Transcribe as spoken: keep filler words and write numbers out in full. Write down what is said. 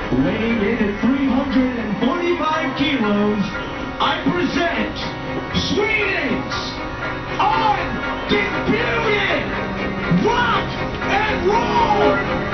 Weighing in at three hundred forty-five kilos, I present Sweden's undisputed rock and roll